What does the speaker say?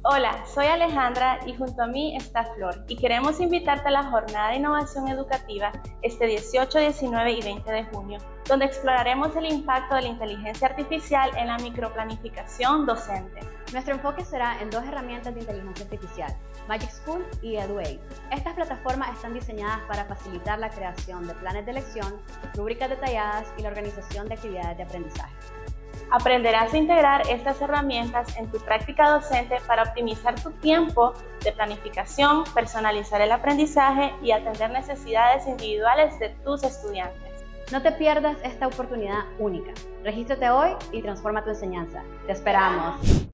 Hola, soy Alejandra y junto a mí está Flor y queremos invitarte a la Jornada de Innovación Educativa este 18, 19 y 20 de junio, donde exploraremos el impacto de la inteligencia artificial en la microplanificación docente. Nuestro enfoque será en dos herramientas de inteligencia artificial, Magic School y EduAid. Estas plataformas están diseñadas para facilitar la creación de planes de lección, rúbricas detalladas y la organización de actividades de aprendizaje. Aprenderás a integrar estas herramientas en tu práctica docente para optimizar tu tiempo de planificación, personalizar el aprendizaje y atender necesidades individuales de tus estudiantes. No te pierdas esta oportunidad única. Regístrate hoy y transforma tu enseñanza. ¡Te esperamos!